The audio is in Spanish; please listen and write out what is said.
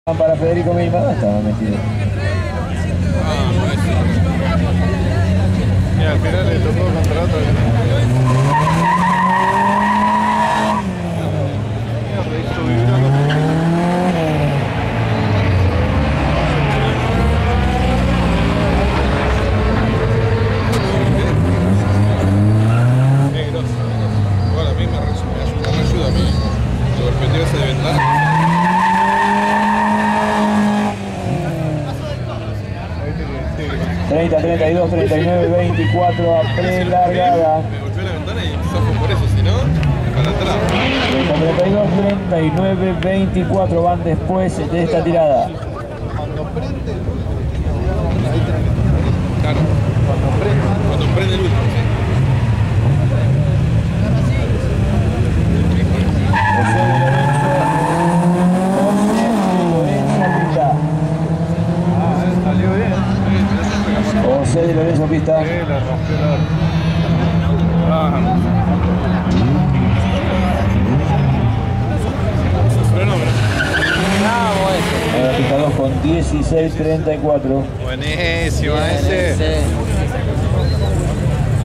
Para Federico Milma, estaba metido. Y al final le tocó contra otro. Igual a mí me ayuda a mí. Lo perspectiva esa de ventana. 30, 32, 39, 24 a pre-largada. Me golpeó la ventana y zafo por eso, si no, para atrás. 32, 39, 24 van después de esta tirada. Cuando prende el último. Claro. Cuando prende el último, sí. Salió bien. José de Lorenzo Pista. Le rompió la... Bravo ese. Ahora Pista 2 con 16, 34. Buenísimo ese.